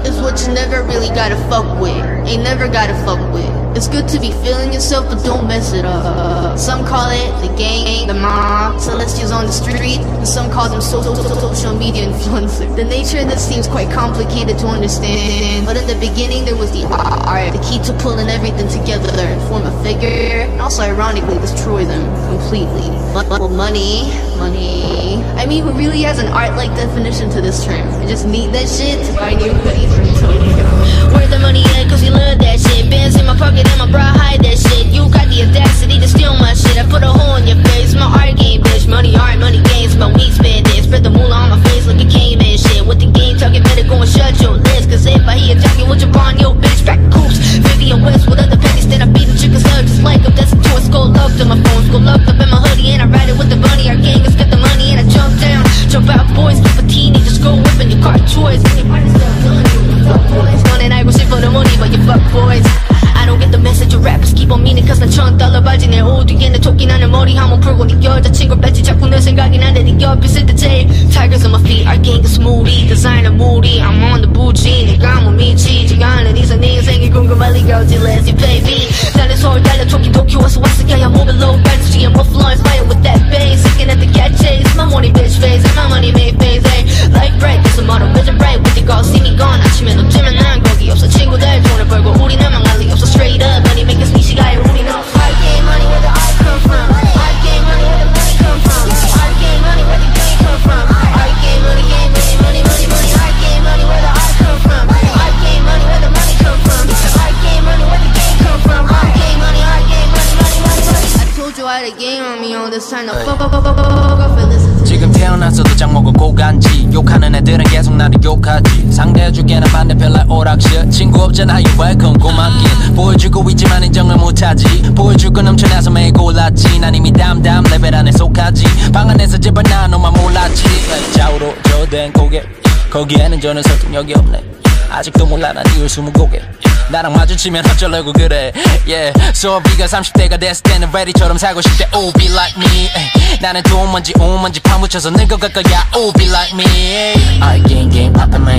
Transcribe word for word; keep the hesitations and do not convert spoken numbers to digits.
is what you never really gotta fuck with. Ain't never gotta fuck with. It's good to be feeling yourself, but don't mess it up. Some call it the gang, the mob, celestials on the street, and some call them social, social media influencers. The nature of this seems quite complicated to understand, but in the beginning there was the art, the key to pulling everything together and form a figure, and also ironically destroy them completely. Well, money, money. I mean, who really has an art-like definition to this term? I just need that shit to buy new hoodies from Tokyo. Where the money at? Cause you love that shit. Bands in my pocket and my bra hide that shit. You got the audacity to steal my shit. I put a hole in your face, my art game, bitch. Money art, money games, my weed spend it. Spread the moolah on my face like a caveman shit. With the game talking, better go and shut your lips. Cause if I hear talking, what you on your bitch? Back coops, Vivian West with other pennies. Then I beat the chickens up just like them. That's a tour, skull up to my phone. Skull up up in my hoodie and I ride it with the bunny. Our gang has got the money and I jump down. Jump out boys, keep a teeny, just go whip in your car toys. And you might as well done. Fuck boys. One and I go shit for the money, but you fuck boys. I don't get the message of rappers keep on meaning. Cause 난 천 달러 바지 내 오디에 내 토끼 나는 머리 한번 풀고 네 여자친구 뺐지 자꾸 내 생각이 나는데 네 옆에 있을 때 제일 Tigers on my feet, our gang is smoothie designer moody, I'm on the bougie 내가 뭐 미치지가 않은 이상 네 인생이 궁금할 리가 없지 Lazy baby 달려 서울 달려 토끼 도쿄 와서 왔어 yeah I'm moving low back to G M offline fire with that bass looking at the cat chase my money bitch face and my money made face hey like break there's a model vision bright with the girl see me gone 아침에 놓치면 난 거기 없어 친구들 돈을 벌고 우리는 망할 리 없어 straight up money make us 니시 가요 우리는 I get money where the I come from I get money where the money come from I get money where the game come from I get money game money money money money I get money where the I come from I get money where the money come from I get money where the game come from I get money I get money money money money I told you I had a game on me all this time now fuck fuck fuck fuck fuck fuck listen to 지금 태어났어도 장 먹고 고간지 욕하는 애들은 계속 나를 욕하지 상대해주기에는 반대편 like 오락실 친구 없잖아 you welcome 고맙긴 보여주고 있지만 인정을 못하지 보여줄 건 넘쳐나서 매일 골랐지 난 이미 담담 레벨 안에 속하지 방 안에서 제발 나 너만 몰랐지 좌우로 저된 고개 거기에는 저는 설득력이 없네 아직도 몰라 난 이유 스무고개 나랑 마주치면 어쩌려고 그래 yeah 소비가 삼십 대가 됐을 때는 ready처럼 살고 싶대 oh be like me 나는 돈 먼지 온 먼지 파묻혀서 늙어갈 거야 oh be like me I game game 앞에만